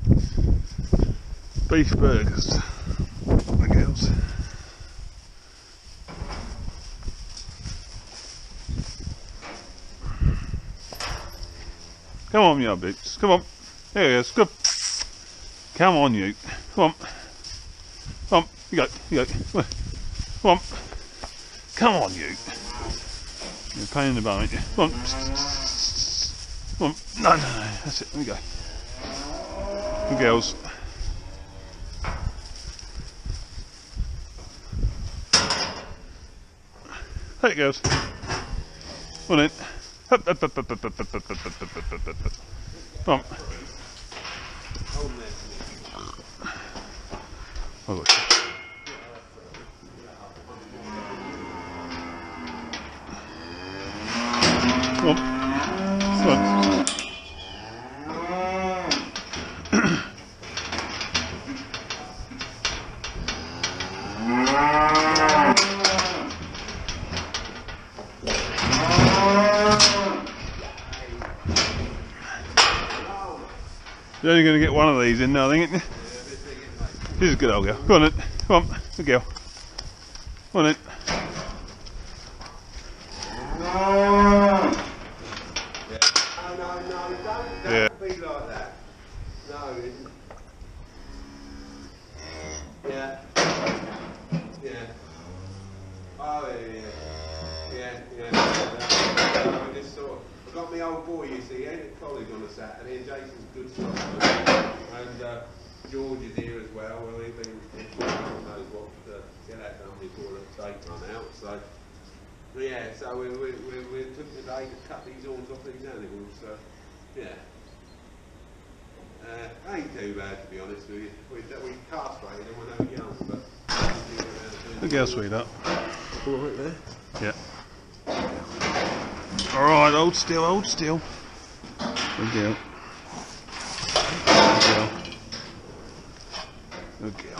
Beef burgers. The girls. Come on, you boots. Come on. There he is. Good. Come on, you. Come on. Come on. You go. You go. Come on. Come on, you. You're a pain in the bum, ain't you? Come on. Come on. No, no, no. That's it. Let me go. Good girls. Hey, girls. Come on in. Up, up, up, up, up, up, up, up, up, up, up, up, up. Come on. Oh, look. Come on. Come on. You're only going to get one of these in now, I think, isn't you? She's a good old girl. Go on then. Come on. Good girl. Come on then. Yeah. Don't be like that. No. Yeah. Yeah. Oh, yeah. I just sort of, I got my old boy, you see, at college on a Saturday, and Jason's good stuff. And George is here as well. Well, he's been, knows what to get that done before the tape run out. So, yeah, so we took the day to cut these horns off these animals. So, yeah. Ain't too bad, to be honest with you. We castrated them when they were young, but... Good girl, sweetheart. All right there? Yeah. Alright, hold still, hold still. Good girl. Good girl. Good girl.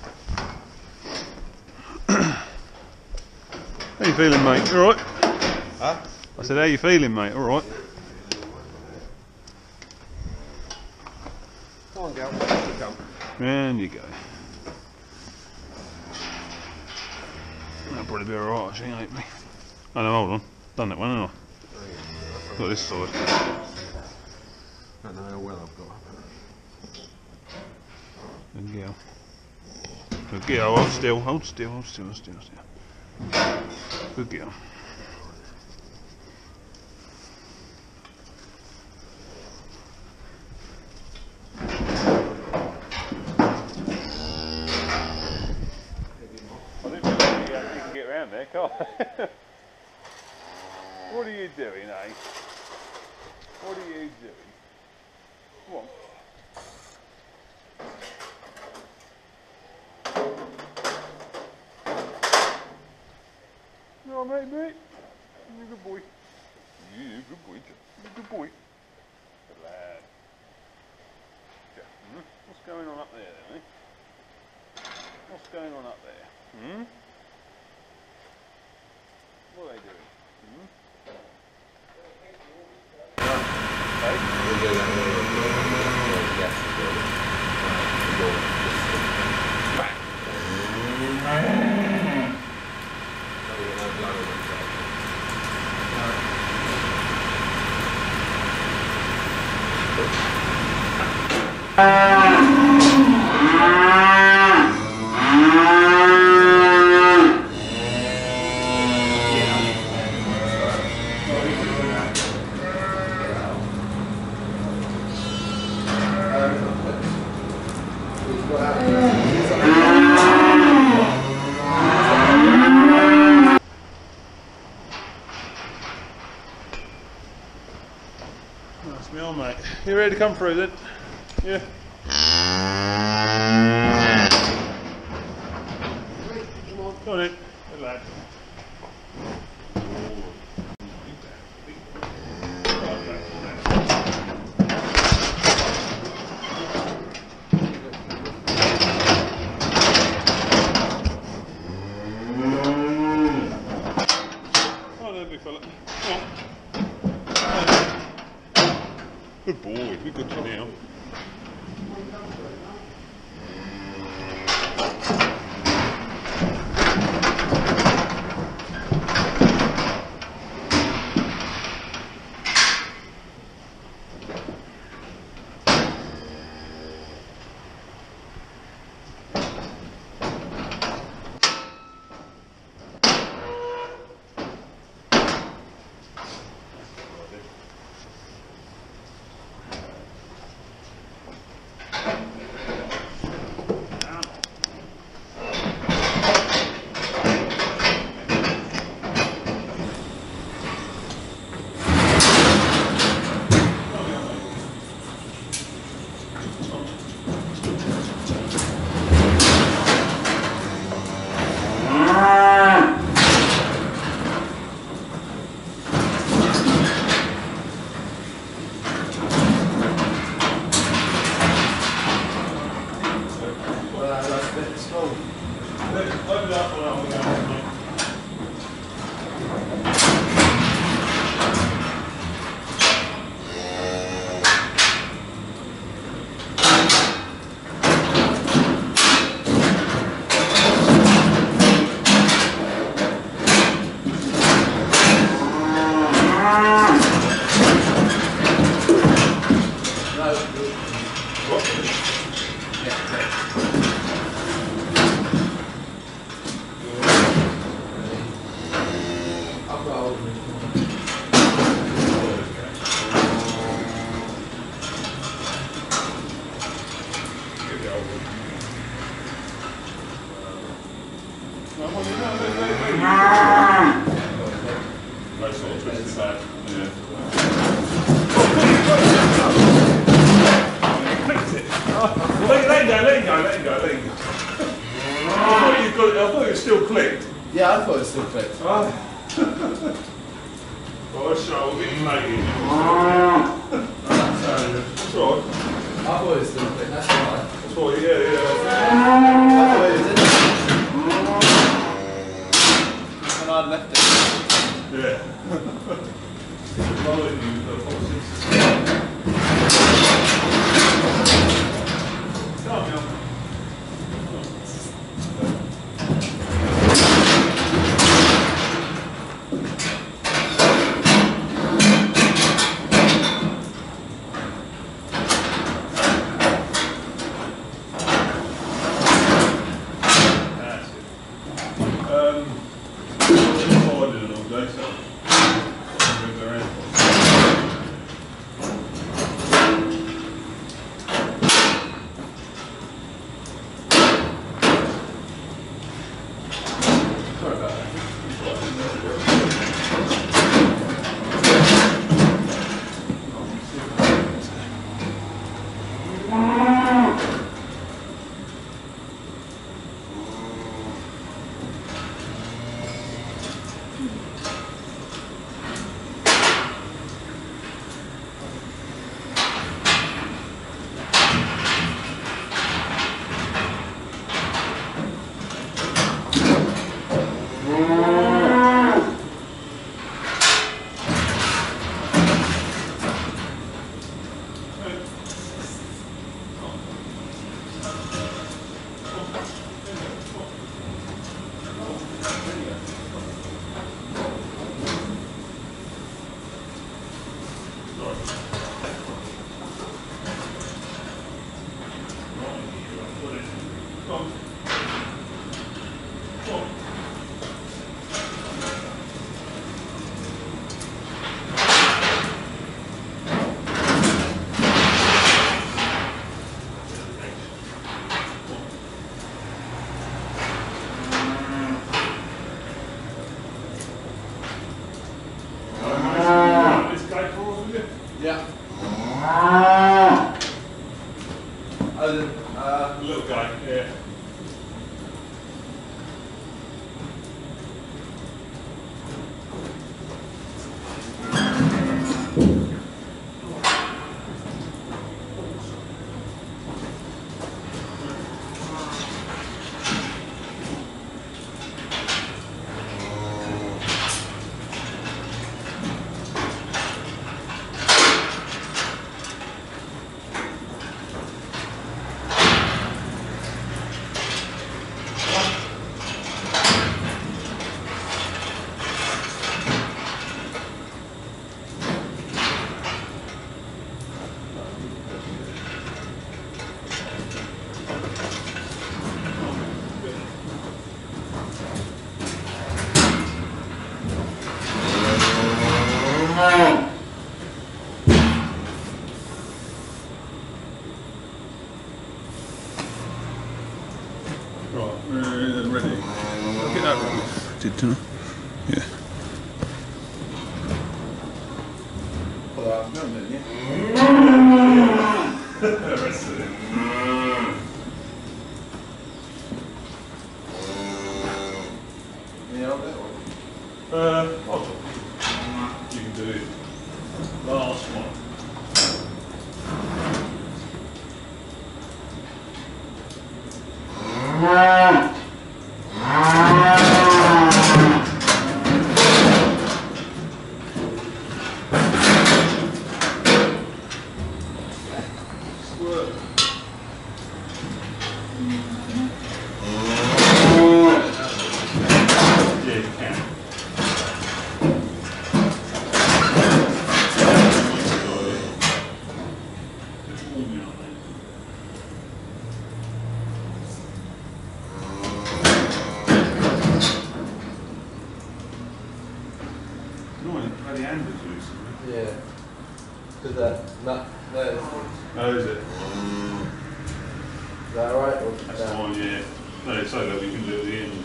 How you feeling, mate? You alright? Huh? I said, how you feeling, mate? Alright? Come on, girl. Come. And you go. That'll probably be alright, actually, ain't me? Oh no, hold on. Done that one, haven't I? Got this side. I don't know how well I've got. Good girl. Good girl, hold still, hold still, hold still, hold still, hold still. Good girl. There, can't I? What are you doing, eh? What are you doing? Come on. You alright, mate? You're a good boy. You're a good boy. You're a good boy. Good lad. Yeah. What's going on up there then, eh? What's going on up there? Hmm? What are they doing? That's me on, mate. You ready to come through then? Yeah. Come on in. Good lad. Good boy, we got you now. Yeah, I thought it was still clipped. Oh. Well, let's show we'll get you naked. That's all right. I thought it was still clipped, that's alright. That's what, yeah. I thought it was in there. And I'd left it. Yeah. Following you, the politics. Come on, Neil. Yeah. Little guy, yeah. good, didn't I? Yeah. Well, I've done it, yeah. The rest of it. Yeah, I'll get one. Hold on. You can do it. Last one. Yeah, you can. The hand is loose. Yeah. Because that nut there. Oh, is it? Is that alright? That's fine, yeah. No, it's so that we can do at the ends.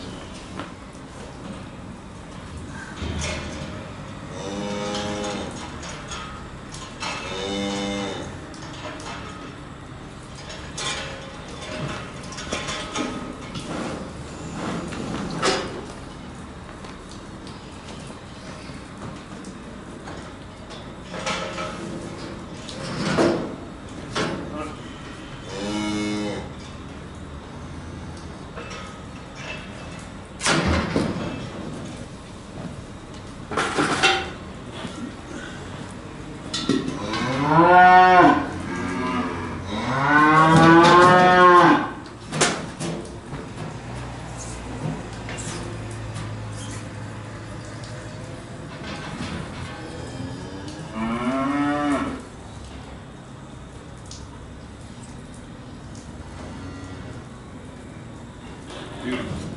Beautiful.